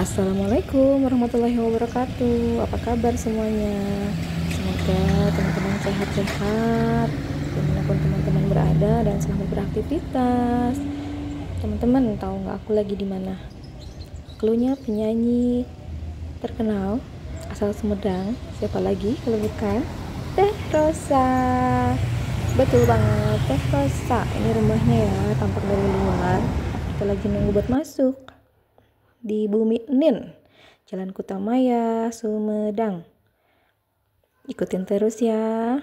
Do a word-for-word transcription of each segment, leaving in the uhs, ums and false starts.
Assalamualaikum warahmatullahi wabarakatuh. Apa kabar semuanya? Semoga teman-teman sehat-sehat dimanapun teman-teman berada dan selamat beraktivitas. Teman-teman tahu nggak aku lagi di mana? Klunya penyanyi terkenal asal Sumedang. Siapa lagi kalau bukan Teh Rosa? Betul banget, Teh Rosa. Ini rumahnya ya, tampak dari luar. Kita lagi nunggu buat masuk di Bumi Nin, Jalan Kutamaya, Sumedang. Ikutin terus ya.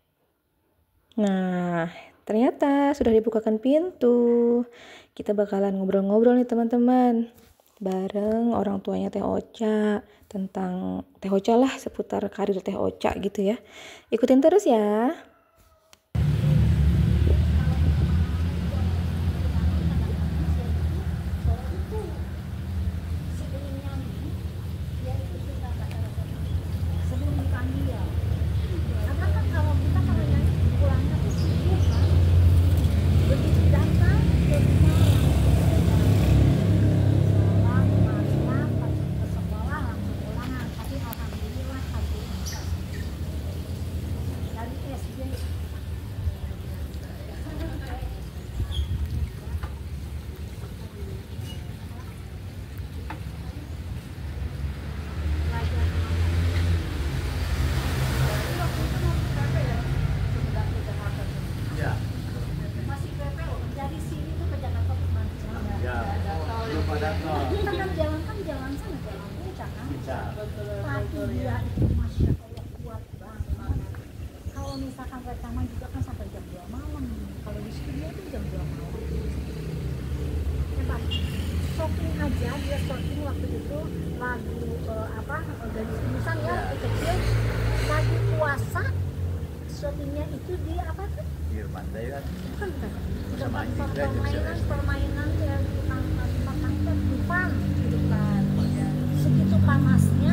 Nah, ternyata sudah dibukakan pintu. Kita bakalan ngobrol-ngobrol nih teman-teman, bareng orang tuanya Teh Ocha, tentang Teh Ocha lah, seputar karir Teh Ocha gitu ya. Ikutin terus ya. Kita kan jalan kan jalan sana jalan puncak kan, tapi dia itu masya Allah kuat banget. Kalau misalkan rekaman juga kan sampai jam dua malam, kalau di studio itu jam dua malam. Hebat. Shopping aja dia shopping waktu itu lagu uh, apa dari Busan ya kecil, lagi puasa shoppingnya itu di apa tuh? Di pantai kan? Bukan bukan. Sama Tempat anjing kan, permainan permainan yang tukang tukang depan gitu kan. Segitu panasnya.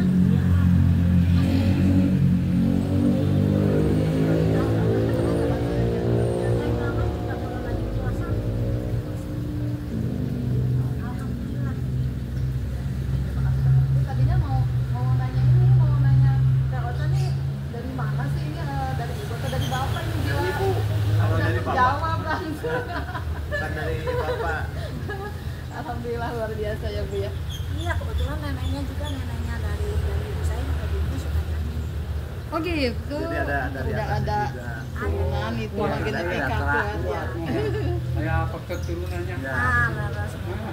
Tadinya mau mau nanya ini, mau nanya Kak Ocha nih dari mana sih ini, dari ibu atau dari bapak ini dia? Kalau dari bapak. Jawab langsung. Kan dari bapak. Alhamdulillah luar biasa ya Bu ya. Iya kebetulan neneknya juga neneknya dari dari ibu saya juga dulu suka nyanyi. Oh gitu. Jadi ada dari udah atasnya ada juga. turunan itu Wah, lagi dari T K antara kuat ya. Kayak apa keturunannya? Ya. Ah, laras.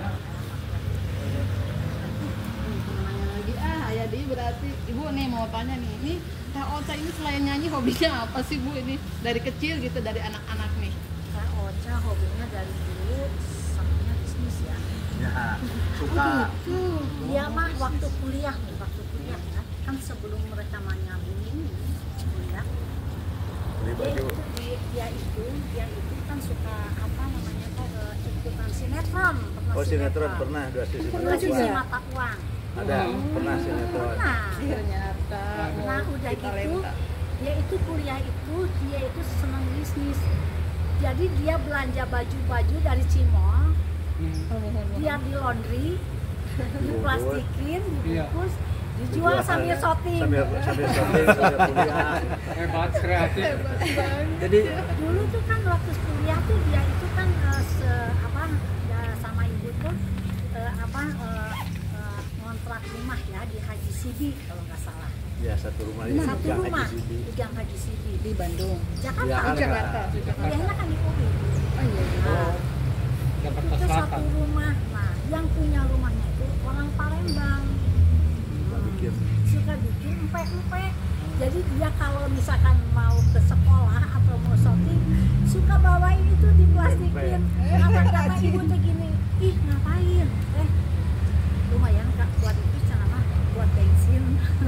Nanya lagi ah Ayah Di berarti Ibu nih mau tanya nih, ini Kak Ocha ini selain nyanyi hobinya apa sih Bu ini dari kecil gitu dari anak-anak nih? Kak Ocha hobinya dari dulu sampingnya bisnis ya. Ya, suka. Tuh. Dia mah waktu kuliah nih, waktu kuliah kan, kan sebelum rekamannya ini kuliah. Beli Dia baju. itu dia, dia itu dia itu kan suka apa namanya tuh eh, ikutan sinetron. Pernah Oh sinetron pernah dua sisi Pernah mata sisi uang. mata uang. Ada, pernah sinetron. Nah, Ternyata. nah udah gitu talenta. dia itu kuliah itu dia itu senang bisnis. Jadi dia belanja baju-baju dari Cimol, dia di laundry, diplastikin, dibungkus, dijual sambil shopping. Sambil sambil shopping, sambil kuliah. Hebat, kreatif. Jadi Dulu tuh kan waktu kuliah tuh dia itu kan eh, se, apa ya, sama ibu tuh eh, apa eh, eh, ngontrak rumah ya di Haji Sidi kalau nggak salah. ya satu rumah ini Satu Gang rumah Haji Sidi. di Gang Haji Sidi Di Bandung. Jakarta. Jakarta. Kuliahnya kan di U I. Oh iya. Nah, Jakarta itu satu Selatan. rumah. Nah, yang punya rumahnya itu orang Palembang. Suka bikin. Suka bikin empek-empek. Jadi dia kalau misalkan mau ke sekolah atau mau shopping, suka bawain itu diplastikin. Kata-kata ibu tuh gini, ih ngapain? Eh, lumayan kak buat itu celana buat bensin.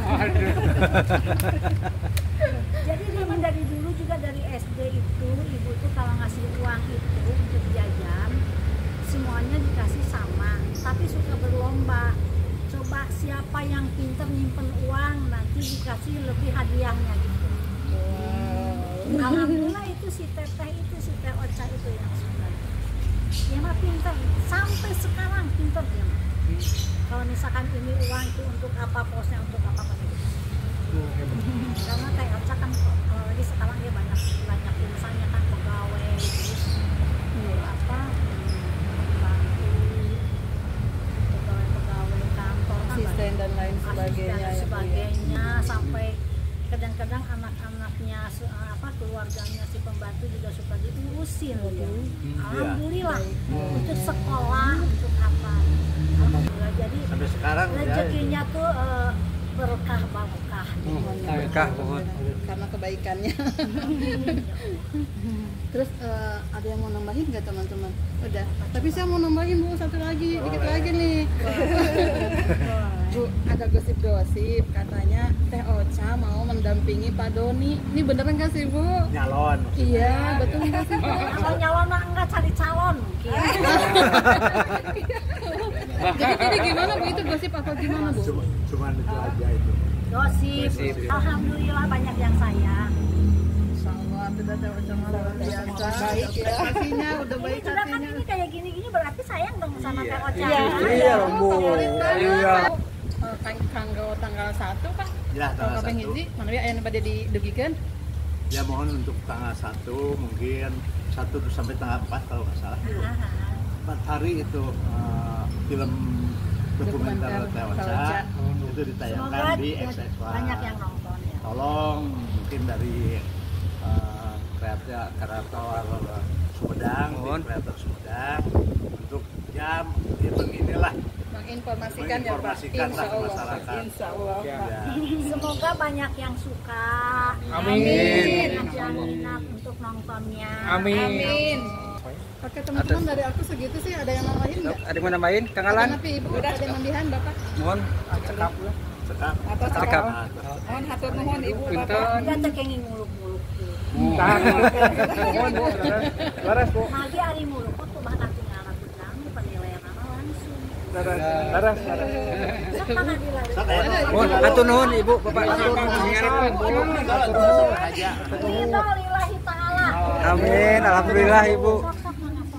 Jadi memang dari dulu juga dari S D itu ibu tuh kalau ngasih uang itu untuk jajan semuanya dikasih sama, tapi suka berlomba. Coba siapa yang pinter nyimpen uang nanti dikasih lebih hadiahnya gitu. Alhamdulillah itu si Teteh itu si Teh Ocha itu yang suka. Dia mah pinter sampai sekarang pinter dia mah. Kalau misalkan ini uang itu untuk apa, posnya untuk apa pasti gitu. Karena Teh Ocha kan kalau lagi sekarang dia banyak banyak urusannya kan, pegawai terus apa bantu pegawai-pegawai kantor kan Asisten banyak. dan lain Asisten sebagainya dan ya, Bu, ya. sebagainya sampai kadang-kadang anak-anaknya su- apa keluarganya si pembantu juga suka diurusin gitu. Alhamdulillah untuk sekolah untuk apa. Alhamdulillah jadi Sampai sekarang ya. rezekinya tuh eh, berkah barokah. Berkah pohon. Karena kebaikannya. Terus eh, ada yang mau nambahin nggak teman-teman? Udah. Tapi saya mau nambahin Bu satu lagi, dikit lagi nih. Bu, ada gosip-gosip katanya Teh Ocha mau mendampingi Pak Doni. Ini beneran nggak sih Bu? Nyalon. Iya, betul nggak sih Bu? Kalau nyalon mah enggak cari calon mungkin. Jadi jadi gimana Bu, itu gosip apa gimana Bu? Cuma, cuman itu aja itu. Gosip. Gosip. Alhamdulillah banyak yang sayang. Insya Allah sudah Teh Ocha mah luar biasa. Baik ya. Hatinya udah Ini baik sudah kan hatinya. ini kayak gini-gini berarti sayang dong sama Teh Ocha. Iya, Iya, Bu. Iya. Eh, kan tanggal tanggal satu kan? Ya, Kalau tanggal kapeng satu. hiji, mana ya aya pada didugikan? Ya mohon untuk tanggal satu mungkin satu sampai tanggal empat kalau nggak salah. Empat hari itu eh, film dokumenter Dokumenter Teh Teh Ocha Ocha. itu ditayangkan Semoga di ya, X X one. banyak yang nonton ya. Tolong mungkin dari eh, kreator kreator Sumedang, Mohon. tim kreator Sumedang untuk ya event inilah Menginformasikan ya Pak. menginformasikan Insya lah ke Allah. masyarakat. Insya Allah Ya. Pak. Ya. Semoga banyak yang suka. Amin. Banyak yang minat untuk nontonnya. Amin. Amin. Oke teman-teman, dari aku segitu sih. Ada yang nambahin nggak? Ada yang mau nambahin? Kang Ada Alan? napi Ibu? Ada yang nambahan Bapak? Mohon cekap. Sekarang Atas Cekap. Nah, Mohon hatur nuhun Ibu Punten. Bapak. Dia tekengin muluk-muluk tuh. Tahan. Mohon Bu. Laras Bu. Magi ari muluk kok bahkan tinggal aku bilang penilaian nama langsung. Laras. Laras. Sok mana dilari. Sok, ya. Mohon atur nuhun Ibu, Bapak. aja. Ridho lillahi ta'ala. Amin. Alhamdulillah Ibu. Sok sok mana sok.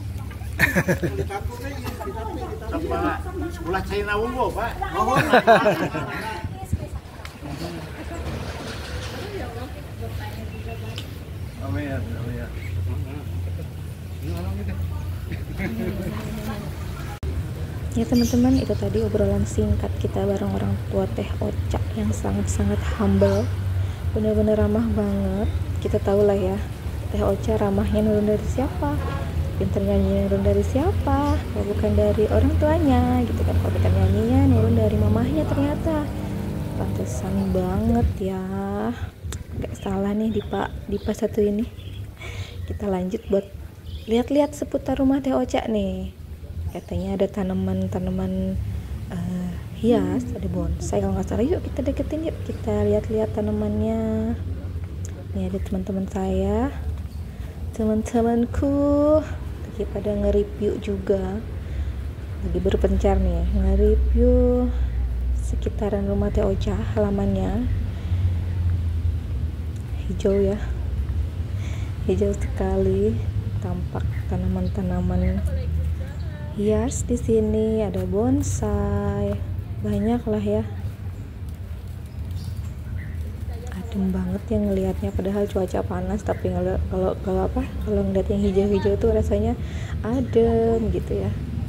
Sok, Pak. Sekolah China Wunggo, Pak. Mohon. Amin. Amin. Ya teman-teman, itu tadi obrolan singkat kita bareng orang tua Teh Ocha yang sangat-sangat humble, bener-bener ramah banget. Kita tahu lah ya, Teh Ocha ramahnya nurun dari siapa, pinter nyanyinya nurun dari siapa, kalau bukan dari orang tuanya gitu kan. Kalau kita nyanyinya nurun dari mamahnya ternyata. Pantesan banget ya, gak salah nih Dipa, Dipa satu ini. Kita lanjut buat lihat-lihat seputar rumah Teh Ocha nih. Katanya ada tanaman-tanaman uh, hias, ada bonsai kalau nggak salah. Yuk kita deketin, yuk kita lihat-lihat tanamannya. Ini ada teman-teman saya, teman-temanku lagi pada nge-review juga, lagi berpencar nih nge-review sekitaran rumah Teh Ocha. Halamannya hijau ya, hijau sekali, tampak tanaman-tanaman hias di sini, ada bonsai, banyak lah ya. Adem banget ya ngelihatnya, padahal cuaca panas, tapi ngeliat, kalau kalau apa kalau ngeliat yang hijau-hijau tuh rasanya adem gitu ya.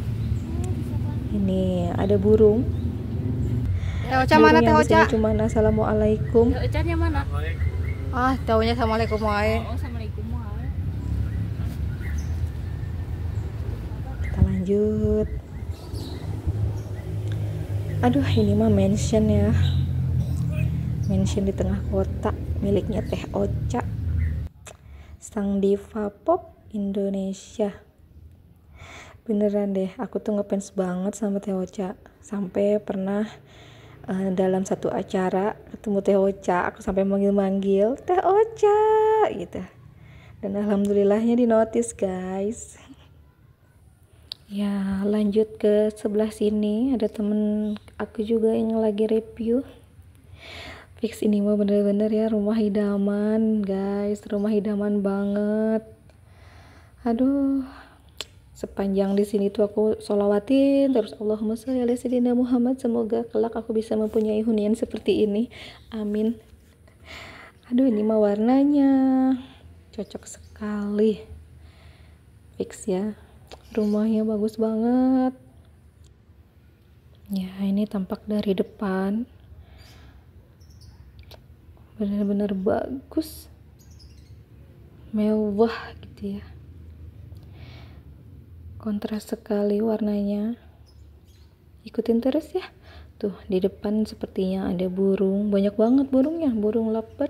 Ini ada burung. Teh Ocha mana Teh Burung yang di Ocha? sini cuman assalamualaikum. Teh Ocha mana? Ah, taunya assalamualaikum wae. Kita lanjut. Aduh, ini mah mansion ya, mansion di tengah kota miliknya Teh Ocha, sang diva pop Indonesia. Beneran deh, aku tuh ngefans banget sama Teh Ocha, sampai pernah uh, dalam satu acara ketemu Teh Ocha, aku sampai manggil-manggil Teh Ocha gitu, dan alhamdulillahnya di notice guys. Ya, lanjut ke sebelah sini ada temen aku juga yang lagi review. Fix ini mah bener-bener ya rumah idaman guys, rumah idaman banget. Aduh, sepanjang di sini tuh aku sholawatin terus Allahumma sholli ala sayyidina Muhammad, semoga kelak aku bisa mempunyai hunian seperti ini, amin. Aduh, ini mah warnanya cocok sekali, fix ya, rumahnya bagus banget ya. Ini tampak dari depan benar-benar bagus, mewah gitu ya, kontras sekali warnanya. Ikutin terus ya. Tuh di depan sepertinya ada burung, banyak banget burungnya, burung leopard.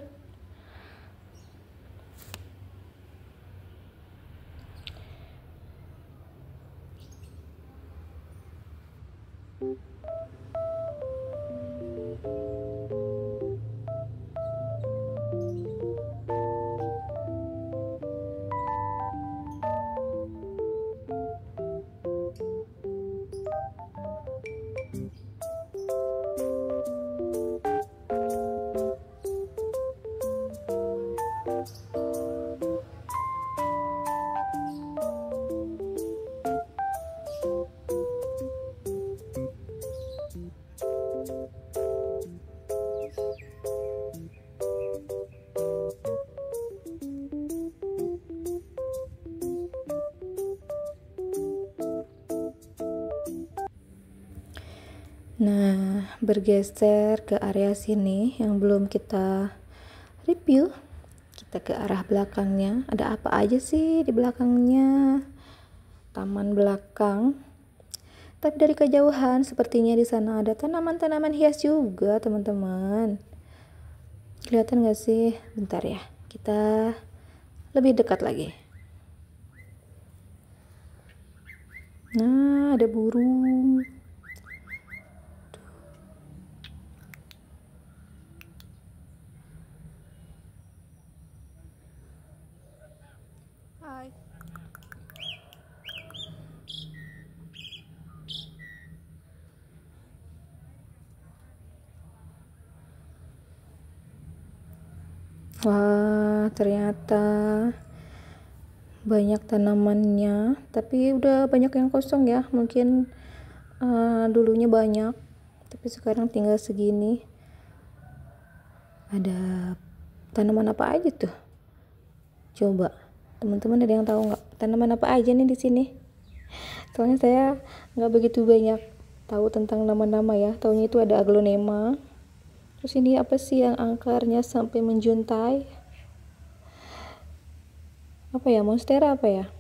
Nah, bergeser ke area sini yang belum kita review, kita ke arah belakangnya. Ada apa aja sih di belakangnya? Taman belakang. Tapi dari kejauhan sepertinya di sana ada tanaman-tanaman hias juga, teman-teman. Kelihatan gak sih? Bentar ya, kita lebih dekat lagi. Nah, ada burung. Hai. Wah, ternyata banyak tanamannya, tapi udah banyak yang kosong ya. Mungkin uh, dulunya banyak, tapi sekarang tinggal segini. Ada tanaman apa aja tuh? Coba teman-teman ada yang tahu nggak tanaman apa aja nih di sini? Soalnya saya nggak begitu banyak tahu tentang nama-nama ya. Taunya itu ada aglonema. Terus ini apa sih yang akarnya sampai menjuntai? Apa ya? Monstera apa ya?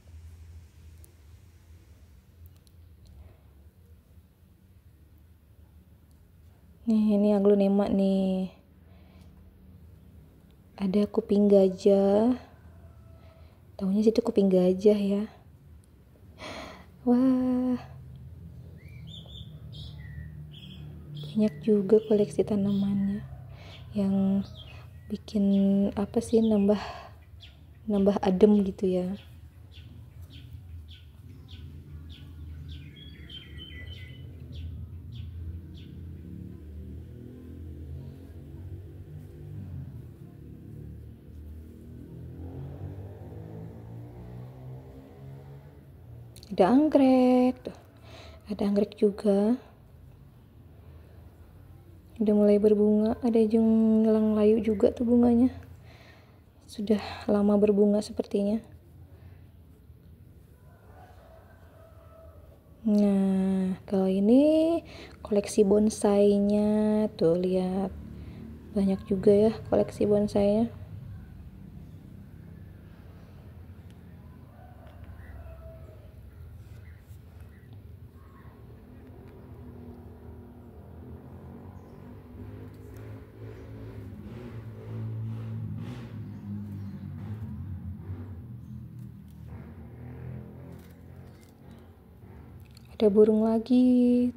Nih, ini aglonema nih. Ada kuping gajah. Taunya situ kuping gajah ya. Wah, banyak juga koleksi tanamannya yang bikin apa sih, nambah nambah adem gitu ya. Ada anggrek tuh. Ada anggrek juga udah mulai berbunga. Ada jenglang layu juga tuh, bunganya sudah lama berbunga sepertinya. Nah, kalau ini koleksi bonsainya tuh, lihat banyak juga ya koleksi bonsainya. Ada burung lagi.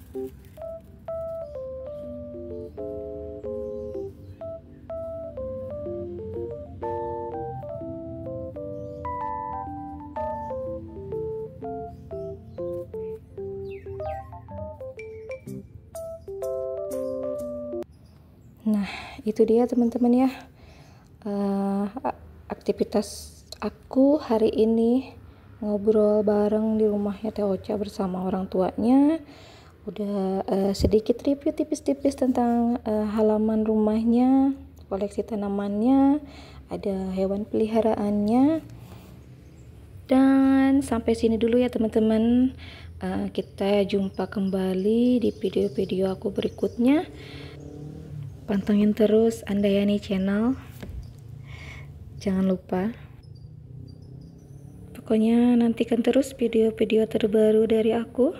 Nah, itu dia teman-teman ya, uh, aktivitas aku hari ini ngobrol bareng di rumahnya Teh Ocha bersama orang tuanya. Udah uh, sedikit review tipis-tipis tentang uh, halaman rumahnya, koleksi tanamannya, ada hewan peliharaannya. Dan sampai sini dulu ya teman-teman. Uh, kita jumpa kembali di video-video aku berikutnya. Pantengin terus Andayani Channel. Jangan lupa. Pokoknya nantikan terus video-video terbaru dari aku.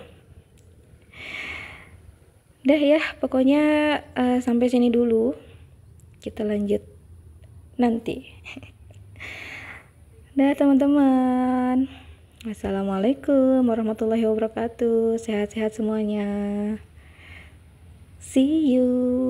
Dah ya, pokoknya uh, sampai sini dulu. Kita lanjut nanti. Dah teman-teman. Wassalamualaikum warahmatullahi wabarakatuh. Sehat-sehat semuanya. See you.